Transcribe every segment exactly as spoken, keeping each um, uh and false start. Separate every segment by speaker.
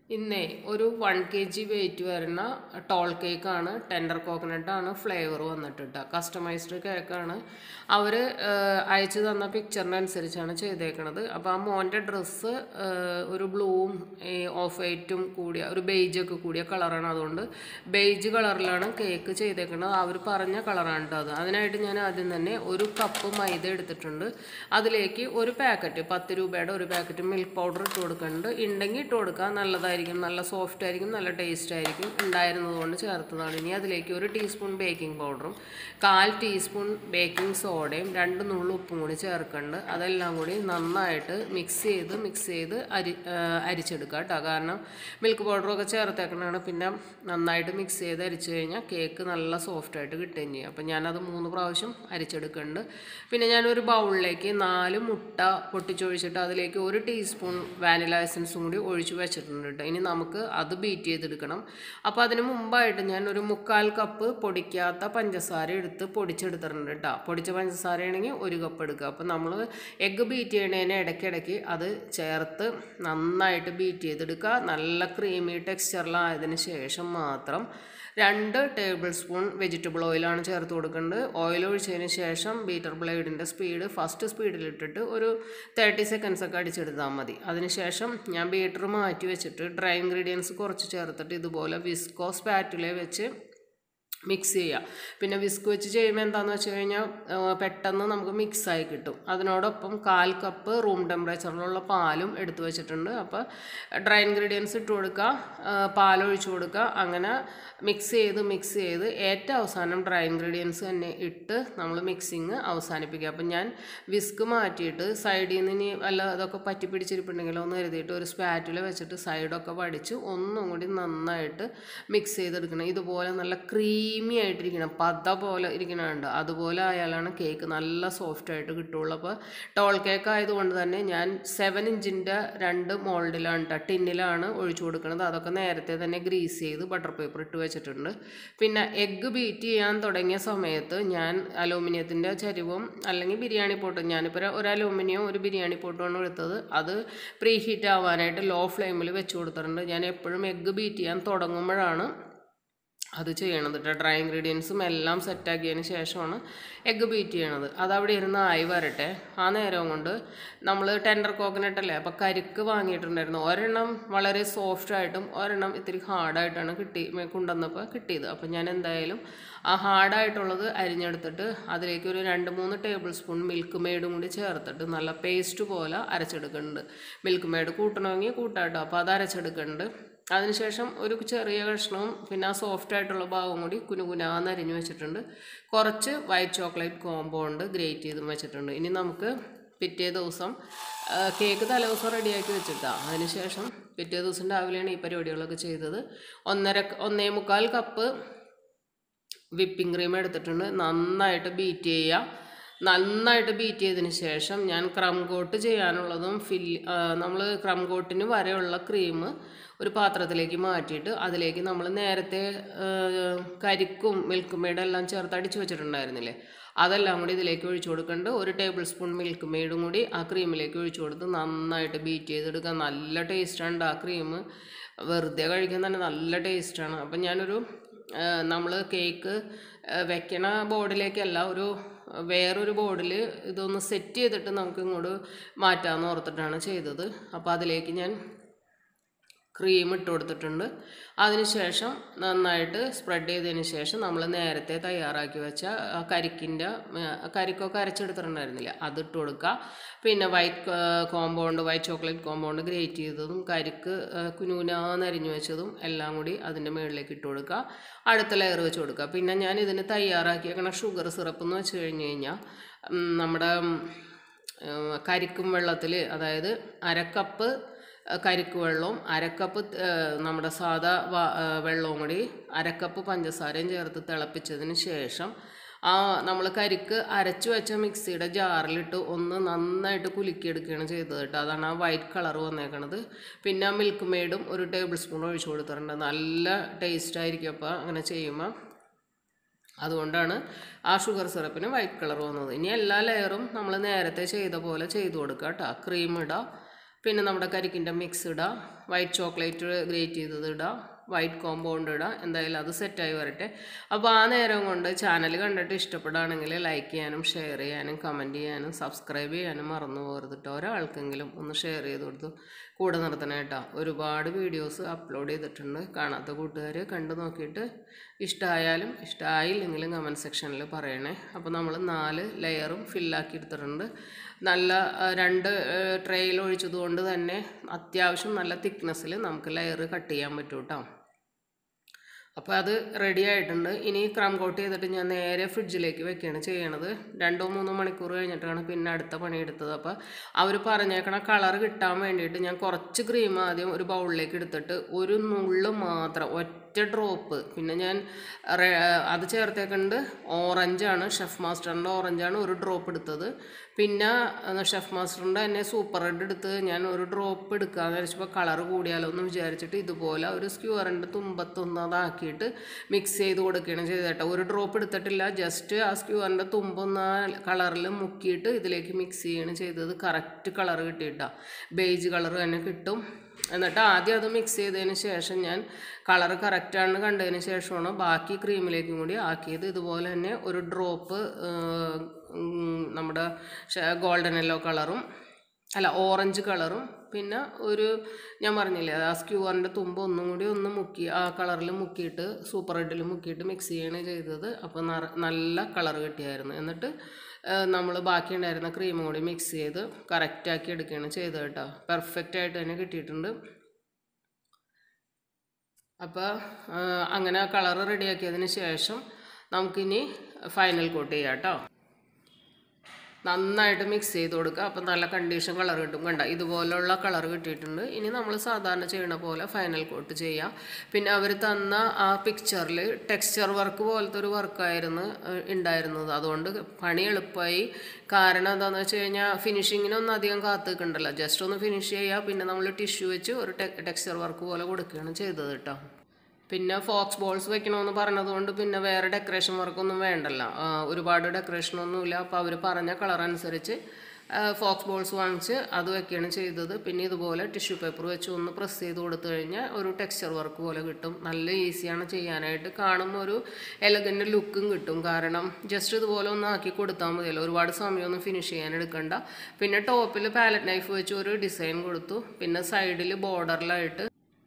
Speaker 1: ഇന്നേ ഒരു one K G weight വരുന്ന ടോൾ കേക്കാണ്. ടെൻഡർ കോക്കനട്ടാണ് ഫ്ലേവർ വന്നിട്ട്. കസ്റ്റമൈസ്ഡ് കേക്കാണ്. അവർ അയച്ചു തന്ന പിക്ചറിനനുസരിച്ചാണ് ചെയ്തേക്കണത്. അപ്പോൾ ആ മോൻ്റെ ഡ്രസ്സ് ഒരു ബ്ലൂവും ഓഫ് വൈറ്റും കൂടിയ ഒരു ബെയ്ജൊക്കെ കൂടിയ കളറാണ്. അതുകൊണ്ട് ബെയ്ജ് കളറിലാണ് കേക്ക് ചെയ്തേക്കുന്നത്. അവർ പറഞ്ഞ കളറാണ് കേട്ടോ അത്. അതിനായിട്ട് ഞാൻ ആദ്യം തന്നെ ഒരു കപ്പ് മൈദ എടുത്തിട്ടുണ്ട്. അതിലേക്ക് ഒരു പാക്കറ്റ് പത്ത് രൂപയുടെ ഒരു പാക്കറ്റ് മിൽക്ക് പൗഡർ ഇട്ട് കൊടുക്കുന്നുണ്ട്. ഉണ്ടെങ്കിൽ ഇട്ട് കൊടുക്കുക, നല്ലതായിരിക്കും, നല്ല സോഫ്റ്റ് ആയിരിക്കും, നല്ല ടേസ്റ്റ് ആയിരിക്കും. ഉണ്ടായിരുന്നത് കൊണ്ട് ചേർത്തതാണ്. ഇനി അതിലേക്ക് ഒരു ടീസ്പൂൺ ബേക്കിംഗ് പൗഡറും കാൽ ടീസ്പൂൺ ബേക്കിംഗ് സോഡയും രണ്ട് നുള്ളു ഉപ്പും കൂടി ചേർക്കുന്നുണ്ട്. അതെല്ലാം കൂടി നന്നായിട്ട് മിക്സ് ചെയ്ത് മിക്സ് ചെയ്ത് അരി അരിച്ചെടുക്കുക കേട്ടോ. കാരണം മിൽക്ക് പൗഡറൊക്കെ ചേർത്തേക്കണതാണ്. പിന്നെ നന്നായിട്ട് മിക്സ് ചെയ്ത് അരിച്ചു കഴിഞ്ഞാൽ കേക്ക് നല്ല സോഫ്റ്റായിട്ട് കിട്ടുകയും ചെയ്യും. അപ്പം ഞാനത് മൂന്ന് പ്രാവശ്യം അരിച്ചെടുക്കുന്നുണ്ട്. പിന്നെ ഞാനൊരു ബൗളിലേക്ക് നാല് മുട്ട പൊട്ടിച്ചൊഴിച്ചിട്ട് അതിലേക്ക് ഒരു ടീസ്പൂൺ വാനില എസൻസും കൂടി ഒഴിച്ച് വെച്ചിട്ടുണ്ട് കേട്ടോ. ഇനി നമുക്ക് അത് ബീറ്റ് ചെയ്തെടുക്കണം. അപ്പോൾ അതിന് മുമ്പായിട്ട് ഞാൻ ഒരു മുക്കാൽ കപ്പ് പൊടിക്കാത്ത പഞ്ചസാര എടുത്ത് പൊടിച്ചെടുത്തിട്ടുണ്ട് കേട്ടോ. പൊടിച്ച പഞ്ചസാരയാണെങ്കിൽ ഒരു കപ്പ് എടുക്കുക. അപ്പോൾ നമ്മൾ എഗ്ഗ് ബീറ്റ് ചെയ്യണതിന് ഇടയ്ക്കിടയ്ക്ക് അത് ചേർത്ത് നന്നായിട്ട് ബീറ്റ് ചെയ്തെടുക്കുക. നല്ല ക്രീമി ടെക്സ്ചറിലായതിന് ശേഷം മാത്രം രണ്ട് ടേബിൾ സ്പൂൺ വെജിറ്റബിൾ ഓയിലാണ് ചേർത്ത് കൊടുക്കേണ്ടത്. ഓയിൽ ഒഴിച്ചതിന് ശേഷം ബീറ്റർ ബ്ലേഡിൻ്റെ സ്പീഡ് ഫസ്റ്റ് സ്പീഡിലിട്ടിട്ട് ഒരു തേർട്ടി സെക്കൻഡ്സ് ഒക്കെ അടിച്ചെടുത്താൽ മതി. അതിനുശേഷം ഞാൻ ബീറ്റർ മാറ്റി വെച്ചിട്ട് ഡ്രൈ ഇൻഗ്രീഡിയൻസ് കുറച്ച് ചേർത്തിട്ട് ഇതുപോലെ വിസ്കോ സ്പാറ്റുല വെച്ച് മിക്സ് ചെയ്യുക. പിന്നെ വിസ്ക് വെച്ച് ചെയ്യുമ്പോൾ എന്താണെന്ന് വെച്ച് കഴിഞ്ഞാൽ പെട്ടെന്ന് നമുക്ക് മിക്സായി കിട്ടും. അതിനോടൊപ്പം കാൽ കപ്പ് റൂം ടെമ്പറേച്ചറിലുള്ള പാലും എടുത്തു വെച്ചിട്ടുണ്ട്. അപ്പോൾ ഡ്രൈ ഇൻഗ്രീഡിയൻസ് ഇട്ട് കൊടുക്കുക, പാലൊഴിച്ച് കൊടുക്കുക. അങ്ങനെ മിക്സ് ചെയ്ത് മിക്സ് ചെയ്ത് ഏറ്റവും അവസാനം ഡ്രൈ ഇൻഗ്രീഡിയൻസ് തന്നെ ഇട്ട് നമ്മൾ മിക്സിങ് അവസാനിപ്പിക്കുക. അപ്പം ഞാൻ വിസ്ക് മാറ്റിയിട്ട് സൈഡിൽ നിന്ന് ഇനി വല്ല അതൊക്കെ പറ്റി പിടിച്ചിരിപ്പുണ്ടെങ്കിലോ ഒന്ന് കരുതിയിട്ട് ഒരു സ്പാറ്റുല വെച്ചിട്ട് സൈഡൊക്കെ വടിച്ച് ഒന്നും കൂടി നന്നായിട്ട് മിക്സ് ചെയ്തെടുക്കണം. ഇതുപോലെ നല്ല ക്രീം ക്രീമി ആയിട്ടിരിക്കണം, പത പോലെ ഇരിക്കണുണ്ട്. അതുപോലെ ആയാലാണ് കേക്ക് നല്ല സോഫ്റ്റ് ആയിട്ട് കിട്ടുള്ളൂ. അപ്പോൾ ടോൾ കേക്ക് ആയതുകൊണ്ട് തന്നെ ഞാൻ സെവൻ ഇഞ്ചിൻ്റെ രണ്ട് മോൾഡിലാണ് കേട്ടോ, ടിന്നിലാണ് ഒഴിച്ചു കൊടുക്കുന്നത്. അതൊക്കെ നേരത്തെ തന്നെ ഗ്രീസ് ചെയ്ത് ബട്ടർ പേപ്പർ ഇട്ട് വെച്ചിട്ടുണ്ട്. പിന്നെ എഗ്ഗ് ബീറ്റ് ചെയ്യാൻ തുടങ്ങിയ സമയത്ത് ഞാൻ അലൂമിനിയത്തിൻ്റെ ചരിവും അല്ലെങ്കിൽ ബിരിയാണി പോട്ടും, ഞാനിപ്പോൾ ഒരു അലൂമിനിയം ഒരു ബിരിയാണി പോട്ടുമാണ് എടുത്തത്. അത് പ്രീ ഹീറ്റ് ആവാനായിട്ട് ലോ ഫ്ലെയിമിൽ വെച്ച് കൊടുത്തിട്ടുണ്ട്. ഞാൻ എപ്പോഴും എഗ്ഗ് ബീറ്റ് ചെയ്യാൻ തുടങ്ങുമ്പോഴാണ് അത് ചെയ്യണത് കേട്ടോ. ഡ്രൈ ഇൻഗ്രീഡിയൻസും എല്ലാം സെറ്റാക്കിയതിന് ശേഷമാണ് എഗ്ഗ് ബീറ്റ് ചെയ്യണത്. അതവിടെ ഇരുന്ന് ആയി വരട്ടെ. ആ നേരം കൊണ്ട് നമ്മൾ ടെൻഡർ കോക്കനട്ട് അല്ലേ, അപ്പോൾ കരിക്ക് വാങ്ങിയിട്ടുണ്ടായിരുന്നു. ഒരെണ്ണം വളരെ സോഫ്റ്റായിട്ടും ഒരെണ്ണം ഇത്തിരി ഹാർഡായിട്ടാണ് കിട്ടി കൊണ്ടുവന്നപ്പോൾ കിട്ടിയത്. അപ്പോൾ ഞാൻ എന്തായാലും ആ ഹാർഡായിട്ടുള്ളത് അരിഞ്ഞെടുത്തിട്ട് അതിലേക്ക് ഒരു രണ്ട് മൂന്ന് ടേബിൾ സ്പൂൺ മിൽക്ക് മെയ്ഡും കൂടി ചേർത്തിട്ട് നല്ല പേസ്റ്റ് പോലെ അരച്ചെടുക്കുന്നുണ്ട്. Milk made കൂട്ടണമെങ്കിൽ കൂട്ടാട്ടോ. അപ്പോൾ അത് അരച്ചെടുക്കുന്നുണ്ട്. അതിനുശേഷം ഒരു ചെറിയ കഷ്ണവും പിന്നെ ആ സോഫ്റ്റ് ആയിട്ടുള്ള ഭാഗവും കൂടി കുനുകുനാന്ന് അരിഞ്ഞു വെച്ചിട്ടുണ്ട്. കുറച്ച് വൈറ്റ് ചോക്ലേറ്റ് കോമ്പൗണ്ട് ഗ്രേറ്റ് ചെയ്തും വെച്ചിട്ടുണ്ട്. ഇനി നമുക്ക് പിറ്റേ ദിവസം കേക്ക് തലേ ദിവസം റെഡിയാക്കി വെച്ചിട്ടാണ്. അതിനുശേഷം പിറ്റേ ദിവസം രാവിലെയാണ് ഈ പരിപാടികളൊക്കെ ചെയ്തത്. ഒന്നര ഒന്നേ മുക്കാൽ കപ്പ് വിപ്പിംഗ് ക്രീം എടുത്തിട്ടുണ്ട്. നന്നായിട്ട് ബീറ്റ് ചെയ്യുക. നന്നായിട്ട് ബീറ്റ് ചെയ്തതിന് ശേഷം ഞാൻ ക്രം കോട്ട് ചെയ്യാനുള്ളതും ഫില്ല് നമ്മൾ ക്രം കോട്ടിന് വരെയുള്ള ക്രീം ഒരു പാത്രത്തിലേക്ക് മാറ്റിയിട്ട് അതിലേക്ക് നമ്മൾ നേരത്തെ കരിക്കും മിൽക്ക് മെയ്ഡും എല്ലാം ചേർത്ത് അടിച്ചു വെച്ചിട്ടുണ്ടായിരുന്നില്ലേ, അതെല്ലാം കൂടി ഇതിലേക്ക് ഒഴിച്ചു കൊടുക്കേണ്ട. ഒരു ടേബിൾ സ്പൂൺ മിൽക്ക് മെയ്ഡും കൂടി ആ ക്രീമിലേക്ക് ഒഴിച്ചു കൊടുത്ത് നന്നായിട്ട് ബീറ്റ് ചെയ്തെടുക്കുക. നല്ല ടേസ്റ്റാണ് ആ ക്രീം. വെറുതെ കഴിക്കാൻ തന്നെ നല്ല ടേസ്റ്റാണ്. അപ്പം ഞാനൊരു നമ്മൾ കേക്ക് വെക്കണ ബോർഡിലേക്കല്ല, ഒരു വേറൊരു ബോർഡിൽ ഇതൊന്ന് സെറ്റ് ചെയ്തിട്ട് നമുക്ക് ഇങ്ങോട്ട് മാറ്റാമെന്ന് ഓർത്തിട്ടാണ് ചെയ്തത്. അപ്പോൾ അതിലേക്ക് ഞാൻ ക്രീം ഇട്ട് കൊടുത്തിട്ടുണ്ട്. അതിനുശേഷം നന്നായിട്ട് സ്പ്രെഡ് ചെയ്തതിന് ശേഷം നമ്മൾ നേരത്തെ തയ്യാറാക്കി വെച്ച കരിക്കിൻ്റെ കരിക്കൊക്കെ അരച്ചെടുത്തിട്ടുണ്ടായിരുന്നില്ല, അതിട്ട് കൊടുക്കുക. പിന്നെ white compound white chocolate compound grate ചെയ്തതും കരിക്ക് കുനൂനാന്നരിഞ്ഞു വെച്ചതും എല്ലാം കൂടി അതിൻ്റെ മുകളിലേക്ക് ഇട്ട് കൊടുക്കുക. അടുത്ത ലെയർ വെച്ച് കൊടുക്കുക. പിന്നെ ഞാൻ ഇതിന് തയ്യാറാക്കിയേക്കണ ഷുഗർ സിറപ്പ് എന്ന് വെച്ച് കഴിഞ്ഞ് കഴിഞ്ഞാൽ നമ്മുടെ കരിക്കും വെള്ളത്തിൽ, അതായത് അരക്കപ്പ് കരിക്ക് വെള്ളവും അരക്കപ്പ് നമ്മുടെ സാധാ വെള്ളവും കൂടി അരക്കപ്പ് പഞ്ചസാരയും ചേർത്ത് തിളപ്പിച്ചതിന് ശേഷം ആ നമ്മൾ കരിക്ക് അരച്ചു വെച്ച മിക്സിയുടെ ജാറിലിട്ട് ഒന്ന് നന്നായിട്ട് കുലുക്കിയെടുക്കുകയാണ് ചെയ്തത് കേട്ടോ. അതാണ് ആ വൈറ്റ് കളർ വന്നേക്കണത്. പിന്നെ മിൽക്ക് മെയ്ഡും ഒരു ടേബിൾ സ്പൂൺ ഒഴിച്ചു കൊടുത്തിട്ടുണ്ട്. നല്ല ടേസ്റ്റ് ആയിരിക്കും അപ്പോൾ അങ്ങനെ ചെയ്യുമ്പോൾ. അതുകൊണ്ടാണ് ആ ഷുഗർ സിറപ്പിന് വൈറ്റ് കളർ വന്നത്. ഇനി എല്ലാ ലെയറും നമ്മൾ നേരത്തെ ചെയ്ത പോലെ ചെയ്ത് കൊടുക്കുക കേട്ടോ. ക്രീം ഇടുക, പിന്നെ നമ്മുടെ കരിക്കിൻ്റെ മിക്സ് ഇടുക, വൈറ്റ് ചോക്ലേറ്റ് ഗ്രേറ്റ് ചെയ്തത് ഇടാം, വൈറ്റ് കോമ്പൗണ്ട് ഇടാം. എന്തായാലും അത് സെറ്റായി വരട്ടെ. അപ്പോൾ ആ നേരം കൊണ്ട് ചാനൽ കണ്ടിട്ട് ഇഷ്ടപ്പെടുകയാണെങ്കിൽ ലൈക്ക് ചെയ്യാനും ഷെയർ ചെയ്യാനും കമൻറ്റ് ചെയ്യാനും സബ്സ്ക്രൈബ് ചെയ്യാനും മറന്നു പോകരുത് കേട്ടോ. ഒരാൾക്കെങ്കിലും ഒന്ന് ഷെയർ ചെയ്ത് കൊടുത്തു കൂടെ നിർത്തണം കേട്ടോ. ഒരുപാട് വീഡിയോസ് അപ്ലോഡ് ചെയ്തിട്ടുണ്ട്. കാണാത്ത കൂട്ടുകാർ കണ്ടു നോക്കിയിട്ട് ഇഷ്ടമായാലും ഇഷ്ടമായില്ലെങ്കിലും കമൻറ്റ് സെക്ഷനിൽ പറയണേ. അപ്പോൾ നമ്മൾ നാല് ലെയറും ഫില്ലാക്കി എടുത്തിട്ടുണ്ട്. നല്ല രണ്ട് ട്രേയിൽ ഒഴിച്ചതുകൊണ്ട് തന്നെ അത്യാവശ്യം നല്ല തിക്നെസ്സിൽ നമുക്ക് ലെയർ കട്ട് ചെയ്യാൻ പറ്റും കേട്ടോ. അപ്പോൾ അത് റെഡി ആയിട്ടുണ്ട്. ഇനി ക്രം കോട്ട് ചെയ്തിട്ട് ഞാൻ നേരെ ഫ്രിഡ്ജിലേക്ക് വെക്കുകയാണ് ചെയ്യണത്. രണ്ടോ മൂന്നോ മണിക്കൂർ കഴിഞ്ഞിട്ടാണ് പിന്നെ അടുത്ത പണിയെടുത്തത്. അപ്പോൾ അവർ പറഞ്ഞേക്കണ കളർ കിട്ടാൻ വേണ്ടിയിട്ട് ഞാൻ കുറച്ച് ക്രീം ആദ്യം ഒരു ബൗളിലേക്ക് എടുത്തിട്ട് ഒരു നുള്ള് മാത്രം ഒറ്റ ഡ്രോപ്പ്, പിന്നെ ഞാൻ അത് ചേർത്തേക്കുന്നത് ഓറഞ്ചാണ്, ഷെഫ് മാസ്റ്ററിൻ്റെ ഓറഞ്ചാണ് ഒരു ഡ്രോപ്പ് എടുത്തത്. പിന്നെ ഷെഫ് മാസ്റ്ററിൻ്റെ തന്നെ സൂപ്പർ റെഡ് എടുത്ത് ഞാൻ ഒരു ഡ്രോപ്പ് എടുക്കാമെന്ന് വിചാരിച്ചപ്പോൾ കളർ കൂടിയാലോ എന്ന് വിചാരിച്ചിട്ട് ഇതുപോലെ ഒരു സ്ക്യൂറിൻ്റെ തുമ്പത്തൊന്ന് അതാക്കിയിട്ട് മിക്സ് ചെയ്ത് കൊടുക്കുകയാണ് ചെയ്തേട്ടോ. ഒരു ഡ്രോപ്പ് എടുത്തിട്ടില്ല, ജസ്റ്റ് ആ സ്ക്യൂറിൻ്റെ തുമ്പൊന്ന് ആ കളറിൽ മുക്കിയിട്ട് ഇതിലേക്ക് മിക്സ് ചെയ്യാണ് ചെയ്തത്. കറക്റ്റ് കളർ കിട്ടിയിട്ടാണ്, ബേജ് കളർ തന്നെ കിട്ടും. എന്നിട്ട് ആദ്യം അത് മിക്സ് ചെയ്തതിന് ശേഷം ഞാൻ കളർ കറക്റ്റാണെന്ന് കണ്ടതിന് ശേഷമാണ് ബാക്കി ക്രീമിലേക്കും കൂടി ആക്കിയത്. ഇതുപോലെ തന്നെ ഒരു ഡ്രോപ്പ് നമ്മുടെ ഗോൾഡൻ യെല്ലോ കളറും അല്ല ഓറഞ്ച് കളറും പിന്നെ ഒരു ഞാൻ പറഞ്ഞില്ലേ ആ സ്ക്യൂറിൻ്റെ തുമ്പ് ഒന്നും കൂടി ഒന്ന് മുക്കി ആ കളറിൽ മുക്കിയിട്ട് സൂപ്പർ റെഡിൽ മുക്കിയിട്ട് മിക്സ് ചെയ്യാണ് ചെയ്തത്. അപ്പോൾ നല്ല കളർ കിട്ടിയായിരുന്നു. എന്നിട്ട് നമ്മൾ ബാക്കി ഉണ്ടായിരുന്ന ക്രീമും കൂടി മിക്സ് ചെയ്ത് കറക്റ്റാക്കി എടുക്കുകയാണ് ചെയ്തത് കേട്ടോ. പെർഫെക്റ്റ് ആയിട്ട് തന്നെ കിട്ടിയിട്ടുണ്ട്. അപ്പോൾ അങ്ങനെ കളർ റെഡിയാക്കിയതിന് ശേഷം നമുക്കിനി ഫൈനൽ കോട്ട് ചെയ്യാം കേട്ടോ. നന്നായിട്ട് മിക്സ് ചെയ്ത് കൊടുക്കുക. അപ്പം നല്ല കണ്ടീഷൻ കളർ കിട്ടും. കണ്ട ഇതുപോലുള്ള കളർ കിട്ടിയിട്ടുണ്ട്. ഇനി നമ്മൾ സാധാരണ ചെയ്യണ പോലെ ഫൈനൽ കോട്ട് ചെയ്യാം. പിന്നെ അവർ തന്ന ആ പിക്ചറിൽ ടെക്സ്ചർ വർക്ക് പോലത്തെ ഒരു വർക്കായിരുന്നു ഉണ്ടായിരുന്നത്. അതുകൊണ്ട് പണി എളുപ്പമായി. കാരണം എന്താണെന്ന് വെച്ച് കഴിഞ്ഞാൽ ഫിനിഷിങ്ങിനൊന്നും അധികം കാത്തു നിൽക്കണ്ടല്ലോ, ജസ്റ്റ് ഒന്ന് ഫിനിഷ് ചെയ്യുക. പിന്നെ നമ്മൾ ടിഷ്യൂ വെച്ച് ഒരു ടെക്സ്ചർ വർക്ക് പോലെ കൊടുക്കുകയാണ് ചെയ്തത് കേട്ടോ. പിന്നെ ഫോക്സ് ബോൾസ് വെക്കണമെന്ന് പറഞ്ഞതുകൊണ്ട് പിന്നെ വേറെ ഡെക്കറേഷൻ വർക്കൊന്നും വേണ്ടല്ലോ, ഒരുപാട് ഡെക്കറേഷനൊന്നുമില്ല. അപ്പോൾ അവർ പറഞ്ഞ കളർ അനുസരിച്ച് ഫോക്സ് ബോൾസ് വാങ്ങിച്ച് അത് വെക്കുകയാണ് ചെയ്തത്. പിന്നെ ഇതുപോലെ ടിഷ്യൂ പേപ്പർ വെച്ച് ഒന്ന് പ്രസ് ചെയ്ത് കൊടുത്തു കഴിഞ്ഞാൽ ഒരു ടെക്സ്ചർ വർക്ക് പോലെ കിട്ടും. നല്ല ഈസിയാണ് ചെയ്യാനായിട്ട്, കാണുമ്പോൾ ഒരു എലഗൻ്റ് ലുക്കും കിട്ടും. കാരണം ജസ്റ്റ് ഇതുപോലെ ഒന്ന് ആക്കി കൊടുത്താൽ മതിയല്ലോ, ഒരുപാട് സമയമൊന്നും ഫിനിഷ് ചെയ്യാൻ എടുക്കണ്ട. പിന്നെ ടോപ്പിൽ പാലറ്റ് നൈഫ് വെച്ച് ഒരു ഡിസൈൻ കൊടുത്തു. പിന്നെ സൈഡിൽ ബോർഡറിലായിട്ട്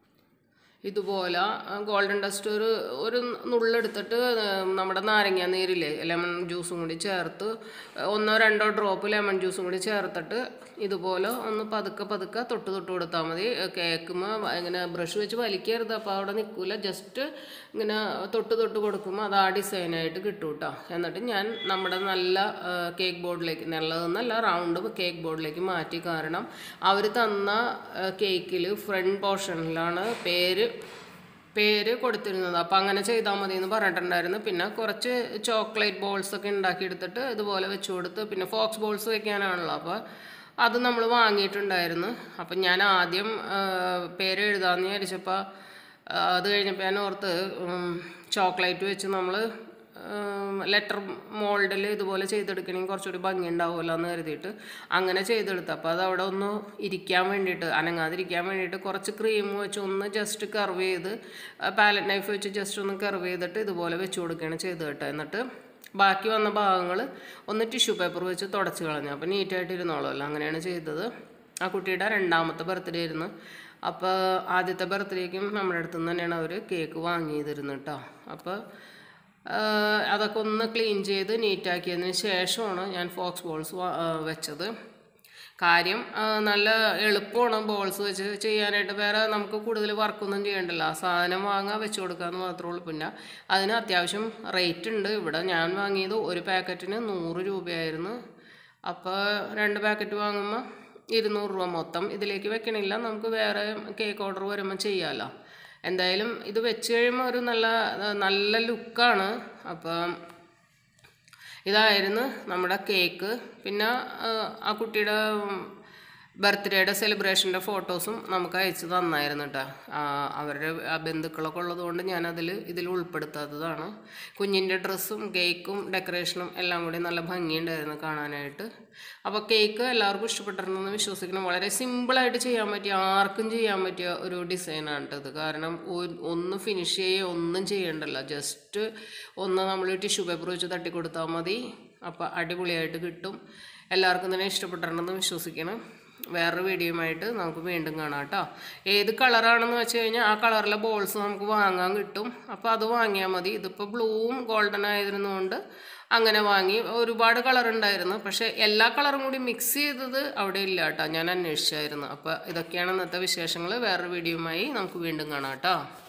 Speaker 1: ഇതുപോലെ ഗോൾഡൻ ഡസ്റ്റ് ഒരു ഒരു നുള്ളെടുത്തിട്ട് നമ്മുടെ നാരങ്ങ നീരില്ലേ ലെമൺ ജ്യൂസും കൂടി ചേർത്ത് ഒന്നോ രണ്ടോ ഡ്രോപ്പ് ലെമൺ ജ്യൂസും കൂടി ചേർത്തിട്ട് ഇതുപോലെ ഒന്ന് പതുക്കെ പതുക്കെ തൊട്ട് തൊട്ട് കൊടുത്താൽ മതി. കേക്കുമ്പോൾ ഇങ്ങനെ ബ്രഷ് വെച്ച് വലിക്കരുത്, അപ്പോൾ അവിടെ നിൽക്കില്ല. ജസ്റ്റ് ഇങ്ങനെ തൊട്ട് തൊട്ട് കൊടുക്കുമ്പോൾ അത് ആ ഡിസൈനായിട്ട് കിട്ടും കേട്ടോ. എന്നിട്ട് ഞാൻ നമ്മുടെ നല്ല കേക്ക് ബോർഡിലേക്ക്, നല്ലതെന്നല്ല റൗണ്ട് കേക്ക് ബോർഡിലേക്ക് മാറ്റി. കാരണം അവർ തന്ന കേക്കിൽ ഫ്രണ്ട് പോർഷനിലാണ് പേര് പേര് കൊടുത്തിരുന്നത്. അപ്പോൾ അങ്ങനെ ചെയ്താൽ മതി എന്ന് പറഞ്ഞിട്ടുണ്ടായിരുന്നു. പിന്നെ കുറച്ച് ചോക്ലേറ്റ് ബോൾസൊക്കെ ഉണ്ടാക്കിയെടുത്തിട്ട് ഇതുപോലെ വെച്ച് കൊടുത്ത്, പിന്നെ ഫോക്സ് ബോൾസ് വയ്ക്കാനാണല്ലോ, അപ്പോൾ അത് നമ്മൾ വാങ്ങിയിട്ടുണ്ടായിരുന്നു. അപ്പം ഞാൻ ആദ്യം പേര് എഴുതാമെന്ന് വിചാരിച്ചപ്പോൾ അത് കഴിഞ്ഞപ്പോൾ ഞാൻ ഓർത്ത് ചോക്ലേറ്റ് വെച്ച് നമ്മൾ ലെറ്റർ മോൾഡിൽ ഇതുപോലെ ചെയ്തെടുക്കണമെങ്കിൽ കുറച്ചുകൂടി ഭംഗി ഉണ്ടാവുമല്ലോ എന്ന് കരുതിയിട്ട് അങ്ങനെ ചെയ്തെടുത്തു. അപ്പോൾ അത് അവിടെ ഒന്ന് ഇരിക്കാൻ വേണ്ടിയിട്ട്, അനങ്ങാതിരിക്കാൻ വേണ്ടിയിട്ട് കുറച്ച് ക്രീം വെച്ച് ഒന്ന് ജസ്റ്റ് കർവ് ചെയ്ത് പാലറ്റ് നൈഫ് വെച്ച് ജസ്റ്റ് ഒന്ന് കർവ് ചെയ്തിട്ട് ഇതുപോലെ വെച്ച് കൊടുക്കുകയാണ് ചെയ്ത് കേട്ടോ. എന്നിട്ട് ബാക്കി വന്ന ഭാഗങ്ങൾ ഒന്ന് ടിഷ്യൂ പേപ്പർ വെച്ച് തുടച്ച് കളഞ്ഞു. അപ്പോൾ നീറ്റായിട്ട് ഇരുന്നോളൂല്ലോ, അങ്ങനെയാണ് ചെയ്തത്. ആ കുട്ടിയുടെ രണ്ടാമത്തെ ബർത്ത്ഡേ ആയിരുന്നു. അപ്പോൾ ആദ്യത്തെ ബർത്ത്ഡേക്കും നമ്മുടെ അടുത്ത് നിന്ന് തന്നെയാണ് അവർ കേക്ക് വാങ്ങിയതിരുന്നു കേട്ടോ. അപ്പോൾ അതൊക്കെ ഒന്ന് ക്ലീൻ ചെയ്ത് നീറ്റാക്കിയതിന് ശേഷമാണ് ഞാൻ ഫോക്സ് ബോൾസ് വെച്ചത്. കാര്യം നല്ല എളുപ്പമാണ് ബോൾസ് വെച്ച് ചെയ്യാനായിട്ട്. വേറെ നമുക്ക് കൂടുതൽ വർക്കൊന്നും ചെയ്യണ്ടല്ലോ, ആ സാധനം വാങ്ങാൻ വെച്ച് കൊടുക്കാമെന്ന് മാത്രമേ ഉള്ളൂ. പിന്നെ അതിന് അത്യാവശ്യം റേറ്റ് ഉണ്ട്. ഇവിടെ ഞാൻ വാങ്ങിയത് ഒരു പാക്കറ്റിന് നൂറ് രൂപയായിരുന്നു. അപ്പോൾ രണ്ട് പാക്കറ്റ് വാങ്ങുമ്പോൾ ഇരുന്നൂറ് രൂപ മൊത്തം. ഇതിലേക്ക് വെക്കണില്ല, നമുക്ക് വേറെ കേക്ക് ഓർഡർ വരുമ്പോൾ ചെയ്യാമല്ലോ. എന്തായാലും ഇത് വെച്ച് കഴിയുമ്പോൾ ഒരു നല്ല നല്ല ലുക്കാണ്. അപ്പം ഇതായിരുന്നു നമ്മുടെ കേക്ക്. പിന്നെ ആ കുട്ടിയുടെ ബർത്ത്ഡേയുടെ സെലിബ്രേഷൻ്റെ ഫോട്ടോസും നമുക്ക് അയച്ചു തന്നായിരുന്നു കേട്ടോ. അവരുടെ ബന്ധുക്കളൊക്കെ ഉള്ളതുകൊണ്ട് ഞാനതിൽ ഇതിൽ ഉൾപ്പെടുത്താത്തതാണ്. കുഞ്ഞിൻ്റെ ഡ്രസ്സും കേക്കും ഡെക്കറേഷനും എല്ലാം കൂടി നല്ല ഭംഗിയുണ്ടായിരുന്നു കാണാനായിട്ട്. അപ്പോൾ കേക്ക് എല്ലാവർക്കും ഇഷ്ടപ്പെട്ടിരുന്നെന്ന് വിശ്വസിക്കണം. വളരെ സിമ്പിളായിട്ട് ചെയ്യാൻ പറ്റിയ, ആർക്കും ചെയ്യാൻ പറ്റിയ ഒരു ഡിസൈനാണ് കേട്ടത്. കാരണം ഒന്ന് ഫിനിഷ് ചെയ്യുക ഒന്നും ചെയ്യണ്ടല്ലോ, ജസ്റ്റ് ഒന്ന് നമ്മൾ ടിഷ്യൂ പേപ്പർ വെച്ച് തട്ടിക്കൊടുത്താൽ മതി. അപ്പോൾ അടിപൊളിയായിട്ട് കിട്ടും. എല്ലാവർക്കും തന്നെ ഇഷ്ടപ്പെട്ടിട്ടുണ്ടെന്ന് വിശ്വസിക്കണം. വേറൊരു വീഡിയോയുമായിട്ട് നമുക്ക് വീണ്ടും കാണാം കേട്ടോ. ഏത് കളറാണെന്ന് വെച്ച് കഴിഞ്ഞാൽ ആ കളറിലെ ബോൾസ് നമുക്ക് വാങ്ങാൻ കിട്ടും. അപ്പോൾ അത് വാങ്ങിയാൽ മതി. ഇതിപ്പോൾ ബ്ലൂവും ഗോൾഡൻ ആയിരുന്നുകൊണ്ട് അങ്ങനെ വാങ്ങി. ഒരുപാട് കളർ ഉണ്ടായിരുന്നു, പക്ഷേ എല്ലാ കളറും കൂടി മിക്സ് ചെയ്തത് അവിടെ ഇല്ല കേട്ടോ. ഞാൻ അന്വേഷിച്ചായിരുന്നു. അപ്പോൾ ഇതൊക്കെയാണ് ഇന്നത്തെ വിശേഷങ്ങൾ. വേറൊരു വീഡിയോയുമായി നമുക്ക് വീണ്ടും കാണാം കേട്ടോ.